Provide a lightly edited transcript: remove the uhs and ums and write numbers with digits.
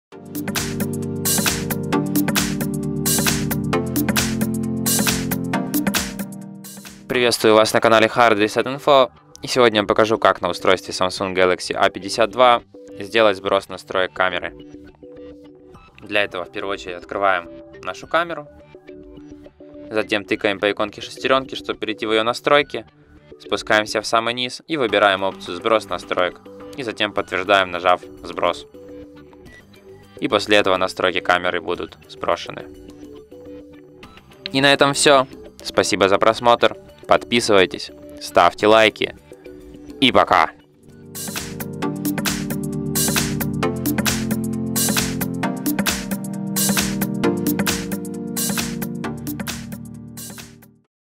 Приветствую вас на канале Hard Reset Info, и сегодня я покажу, как на устройстве Samsung Galaxy A52 сделать сброс настроек камеры. Для этого в первую очередь открываем нашу камеру, затем тыкаем по иконке шестеренки, чтобы перейти в ее настройки, спускаемся в самый низ и выбираем опцию «Сброс настроек», и затем подтверждаем, нажав «Сброс». И после этого настройки камеры будут сброшены. И на этом все. Спасибо за просмотр. Подписывайтесь, ставьте лайки и пока!